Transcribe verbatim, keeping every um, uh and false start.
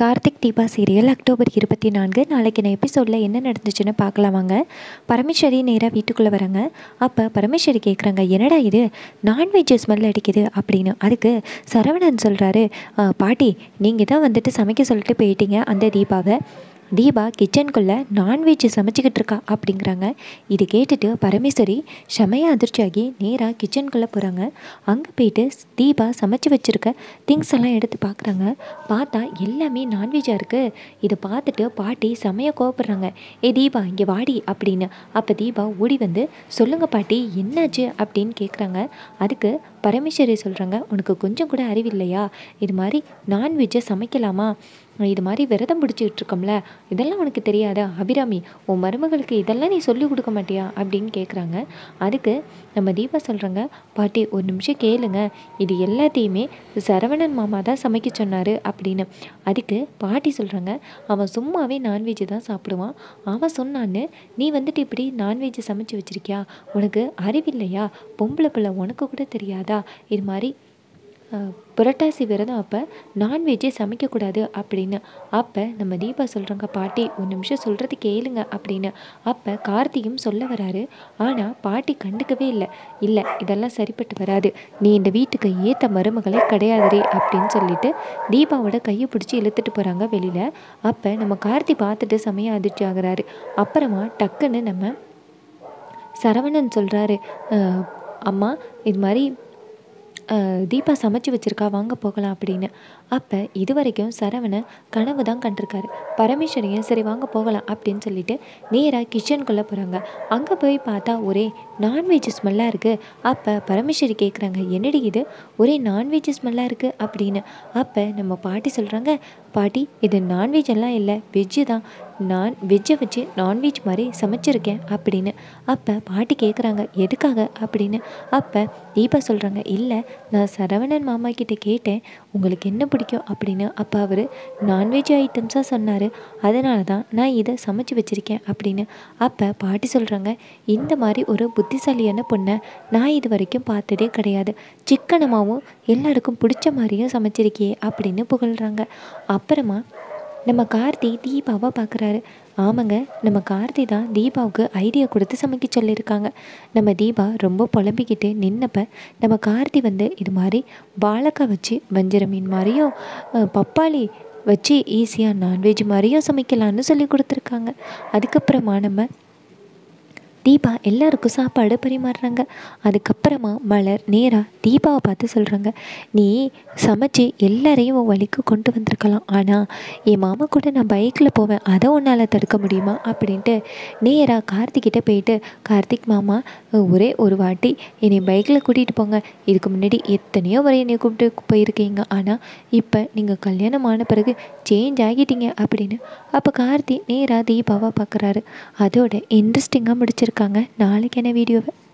Karthik Deepa serial October இருபத்தி நான்கு நாளைக்கு நான் எபிசோடில் என்ன நடந்துச்சுன்னு பார்க்கலாம் வாங்க. பரமேஸ்வரி நேராக வீட்டுக்குள்ளே வராங்க. அப்போ பரமேஸ்வரி கேட்குறாங்க, என்னடா இது நான்வெஜ் ஸ்மெல் அடிக்குது அப்படின்னு. அதுக்கு சரவணன் சொல்கிறாரு, பாட்டி நீங்கள் தான் வந்துட்டு சமைக்க சொல்லிட்டு போயிட்டீங்க அந்த தீபாவை. தீபா கிச்சனுக்குள்ளே நான்வெஜ் சமைச்சிக்கிட்டு இருக்கா அப்படிங்கிறாங்க. இது கேட்டுட்டு பரமேஸ்வரி செமையாக அதிர்ச்சியாகி நேராக கிச்சனுக்குள்ளே போகிறாங்க. அங்கே போயிட்டு தீபா சமைச்சு வச்சுருக்க திங்ஸ் எல்லாம் எடுத்து பார்க்குறாங்க. பார்த்தா எல்லாமே நான்வெஜ்ஜாக இருக்குது. இதை பார்த்துட்டு பாட்டி செமையாக கோவப்படுறாங்க. ஏ தீபா இங்கே வாடி அப்படின்னு. அப்போ தீபா ஓடி வந்து, சொல்லுங்கள் பாட்டி என்னாச்சு அப்படின்னு கேட்குறாங்க. அதுக்கு பரமேஸ்வரி சொல்கிறாங்க, உனக்கு கொஞ்சம் கூட அறிவில்லையா? இது மாதிரி நான்வெஜ்ஜை சமைக்கலாமா? இது மாதிரி விரதம் பிடிச்சிக்கிட்டு இருக்கோம்ல, இதெல்லாம் உனக்கு தெரியாதா? அபிராமி உன் மருமகளுக்கு இதெல்லாம் நீ சொல்லிக் கொடுக்க மாட்டியா அப்படின்னு கேட்குறாங்க. அதுக்கு நம்ம தீபா சொல்கிறாங்க, பாட்டி ஒரு நிமிஷம் கேளுங்க, இது எல்லாத்தையுமே சரவணன் மாமா தான் சமைக்க சொன்னார் அப்படின்னு. அதுக்கு பாட்டி சொல்கிறாங்க, அவன் சும்மாவே நான்வெஜ் தான் சாப்பிடுவான், அவன் சொன்னான்னு நீ வந்துட்டு இப்படி நான்வெஜ் சமைச்சு வச்சுருக்கியா? உனக்கு அறிவில்லையா? பொம்பளை பிள்ளை உனக்கு கூட தெரியாதா? இது மாதிரி புரட்டாசி விரதம் அப்போ நான்வெஜ்ஜே சமைக்கக்கூடாது அப்படின்னு. அப்போ நம்ம தீபா சொல்கிறாங்க, பாட்டி ஒரு நிமிஷம் சொல்கிறது கேளுங்க அப்படின்னு. அப்போ கார்த்தியும் சொல்ல வராரு. ஆனால் பாட்டி கண்டுக்கவே இல்லை. இல்லை இதெல்லாம் சரிப்பட்டு வராது, நீ இந்த வீட்டுக்கு ஏற்ற மருமகளே கிடையாதுரே அப்படின்னு சொல்லிட்டு தீபாவோட கையை பிடிச்சி இழுத்துட்டு போகிறாங்க வெளியில். அப்போ நம்ம கார்த்தி பார்த்துட்டு செமையாக அதிர்ச்சி ஆகிறாரு. அப்புறமா டக்குன்னு நம்ம சரவணன் சொல்கிறாரு, அம்மா இது மாதிரி தீபா சமைச்சு வச்சுருக்கா, வாங்க போகலாம் அப்படின்னு. அப்போ இது வரைக்கும் சரவணன் கனவு தான் கண்டிருக்காரு. பரமேஸ்வரியும் சரி வாங்க போகலாம் அப்படின்னு சொல்லிட்டு நேராக கிச்சனுக்குள்ளே போகிறாங்க. அங்கே போய் பார்த்தா ஒரே நான்வெஜ் ஸ்மெல்லாக இருக்குது. அப்போ பரமேஸ்வரி கேட்குறாங்க, என்னடி இது ஒரே நான்வெஜ் ஸ்மெல்லாக இருக்குது அப்படின்னு. அப்போ நம்ம பாட்டி சொல்கிறாங்க, பாட்டி இது நான்வெஜ் எல்லாம் இல்லை, வெஜ்ஜு தான், நான் வெஜ்ஜை வச்சு நான்வெஜ் மாதிரி சமைச்சிருக்கேன் அப்படின்னு. அப்போ பாட்டி கேட்குறாங்க, எதுக்காக அப்படின்னு. அப்போ தீபா சொல்கிறாங்க, இல்லை நான் சரவணன் மாமா கிட்டே கேட்டேன் உங்களுக்கு என்ன பிடிக்கும் அப்படின்னு. அப்போ அவர் நான்வெஜ் ஐட்டம்ஸாக சொன்னார், அதனால தான் நான் இதை சமைச்சு வச்சுருக்கேன் அப்படின்னு. அப்போ பாட்டி சொல்கிறாங்க, இந்த மாதிரி ஒரு புத்திசாலியான பொண்ணை நான் இது வரைக்கும் பார்த்ததே கிடையாது, சிக்கனமாகவும் எல்லாருக்கும் பிடிச்ச மாதிரியும் சமைச்சிருக்கியே அப்படின்னு புகழ்கிறாங்க. அப்புறமா நம்ம கார்த்தி தீபாவை பார்க்குறாரு. ஆமாங்க, நம்ம கார்த்தி தான் தீபாவுக்கு ஐடியா கொடுத்து சமைக்க சொல்லியிருக்காங்க. நம்ம தீபா ரொம்ப புலம்பிக்கிட்டு நின்னப்ப நம்ம கார்த்தி வந்து இது மாதிரி வாழைக்காய் வச்சு வஞ்சர மீன் மாதிரியும் பப்பாளி வச்சு ஈஸியாக நான்வெஜ் மாதிரியும் சமைக்கலான்னு சொல்லி கொடுத்துருக்காங்க. அதுக்கப்புறமா நம்ம தீபா எல்லாருக்கும் சாப்பாடு பரிமாறுறாங்க. அதுக்கப்புறமா மலர் நேராக தீபாவை பார்த்து சொல்கிறாங்க, நீ சமைச்சு எல்லாரையும் உன் வழிக்கு கொண்டு வந்திருக்கலாம், ஆனால் என் மாமா கூட நான் பைக்கில் போவேன், அதை உன்னால் தடுக்க முடியுமா அப்படின்ட்டு நேராக கார்த்திக்கிட்ட போயிட்டு, கார்த்திக் மாமா ஒரே ஒரு வாட்டி என்னை பைக்கில் கூட்டிகிட்டு போங்க, இதுக்கு முன்னாடி எத்தனையோ வரை என்னை கூப்பிட்டு போயிருக்கீங்க, ஆனால் இப்போ நீங்கள் கல்யாணம் ஆன பிறகு சேஞ்ச் ஆகிட்டீங்க அப்படின்னு. அப்போ கார்த்தி நேராக தீபாவை பார்க்குறாரு. அதோட இன்ட்ரெஸ்டிங்காக முடிச்சிருக்காங்க. நாளைக்கு என்ன வீடியோவை